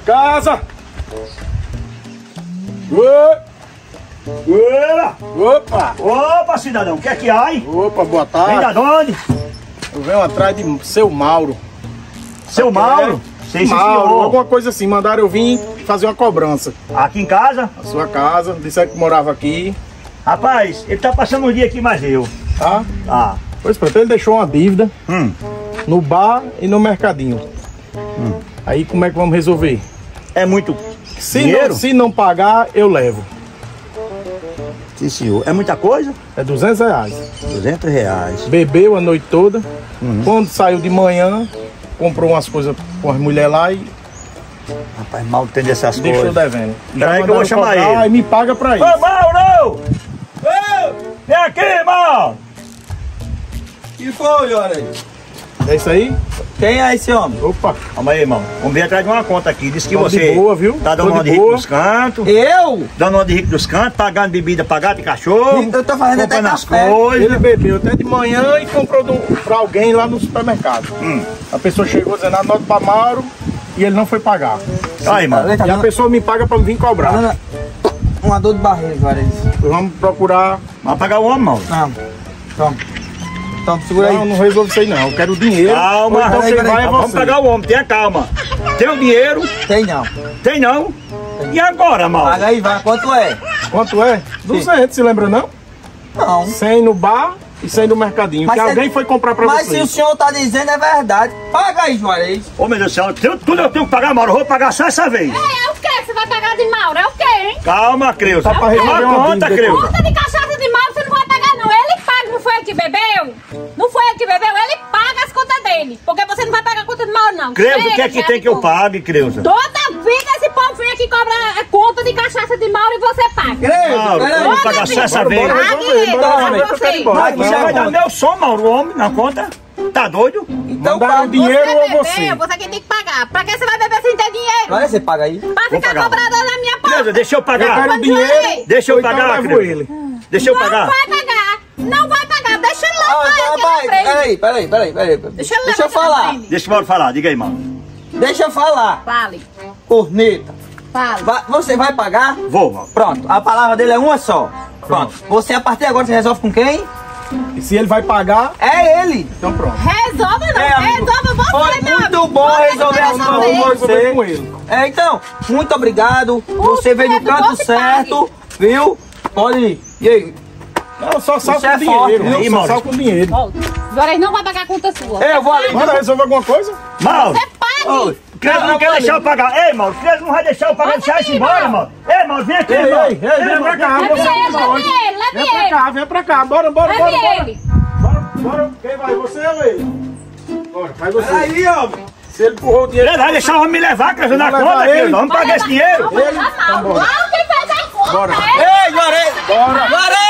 casa. Opa! Opa, cidadão, o que é que há, hein? Opa, boa tarde. Vem de onde? Eu venho atrás de seu Mauro. Seu Mauro? Sei, Mauro, senhor. alguma coisa assim. Mandaram eu vir fazer uma cobrança. Aqui em casa? Na sua casa. Disseram que morava aqui. Rapaz, ele tá passando um dia aqui, mas eu. Tá? Ah. Pois pronto, ele deixou uma dívida no bar e no mercadinho. Aí como é que vamos resolver? É muito Se não pagar, eu levo. Sim, senhor. É muita coisa? É R$200. R$200. Bebeu a noite toda. Quando saiu de manhã, comprou umas coisas com as mulheres lá e Rapaz, mal entende essas deixou coisas. devendo. Peraí que eu vou chamar ele. Aí me paga pra isso. Ô, Mauro! Ô, vem aqui, Mauro! Que foi, olha aí? É isso aí? Quem é esse homem? Opa! Calma aí, irmão. Vamos vir atrás de uma conta aqui. Diz que Tô você de boa, viu? tá dando Tô uma de de rico boa. dos cantos. Eu? Dando uma de rico dos cantos, pagando bebida pra gato e cachorro. Eu tô fazendo até comprando as café. coisas. Ele bebeu até de manhã e comprou pra alguém lá no supermercado. A pessoa chegou dizendo, anota pra Mauro e ele não foi pagar. Aí, mano. E a pessoa me paga pra vir cobrar. Dona, uma dor de barriga, Juarez. Vamos procurar. Vai pagar o homem, mano. Não. Toma. Toma, segura aí. Não resolvo isso aí não. Eu quero o dinheiro. Calma. Ou então Peraí, quem vai é Vamos você. pegar o homem, tenha calma. Tem o dinheiro? Tem não. Tem não? E agora, Mauro? Paga aí, vai. Quanto é? Quanto é? 200, se lembra não? Não. 100 no bar e 100 no mercadinho. Mas que se- alguém foi comprar pra Mas você. se o senhor tá dizendo é verdade, paga aí, Juarez. Ô, meu Deus do céu, tudo eu tenho que pagar, Mauro. Eu vou pagar só essa vez. É o que que você vai pagar de Mauro? É o que, hein? Calma, Creuza. Só pra resolver Uma uma conta, dívida. Creuza. Conta de cachaça de Mauro você não vai pagar, não. Ele paga, não foi ele que bebeu? Não foi ele que bebeu, ele paga as contas dele. Porque você não vai pagar a conta de Mauro, não. Creuza, o que é Chega, que já tem que eu ficou. pague, Creuza? Toda vida esse povo vem aqui cobrar a conta de cachaça de Mauro e você paga. Mauro, eu vou pagar só essa vez. Bora resolver, bora resolver, que eu quero ir embora. Mas você vai dar meu som, Mauro, o homem, na conta? Tá doido? Então Mandaram paga. o dinheiro ou bebeu, você? você que tem que pagar. Pra que você vai beber sem ter dinheiro? Juarez, você paga aí. Pra Vou ficar pagar. cobrador na minha Creuza, porta. deixa eu Eu pagar. quero o Quanto dinheiro. é? Deixa eu ou então pagar, levo Creuza. ele. Deixa eu Não pagar. vai pagar. Não vai pagar. Deixa ele Ah, levar então, aqui na frente. peraí. Deixa ele Deixa eu levar aqui na falar. frente. Deixa o Mauro falar, diga aí, Mauro. Deixa eu falar. Fale. Corneta. Fale. Você vai pagar? Vou, Mauro. Pronto. A palavra dele é uma só. Pronto. Você, a partir de agora, você resolve com quem? E se ele vai pagar, É ele. então pronto. Resolve não. Amigo. Resolve você, Foi meu muito amigo. bom Você resolver vai a sua resolver. com você. com ele. Então, muito obrigado. Você veio no Pedro, canto você certo, viu? Pode ir. E aí? Não, só salvo Você é com dinheiro. forte, viu? aí, Só Mauro. salvo com dinheiro. Volta. Agora não vai pagar a conta sua. Eu vou ali. Manda resolver alguma coisa? Mauro, Você pague. Oi. Creuza não quer deixar eu pagar. Ei, Mauro, Creuza não vai deixar eu pagar. Volta Deixar isso aqui, embora, Mauro. Mauro. Ei, Mauro, vem aqui, Ei, Mauro. vem pra cá. Leve Você ele, vai. leve ele, leve Vem pra ele. cá, vem pra cá. Bora. Leve ele. Bora. Quem vai? Você ou ele? Bora, vai você. Aí, homem. Se ele empurrou o dinheiro... Creuza, vai deixar o homem me levar, Creuza, na Vamos conta, levar ele. Creuza. Vamos pagar esse dinheiro. Não, vai levar mal. Mal quem faz a conta. Bora. é ele. Ei, Juarez. Bora. Juarez.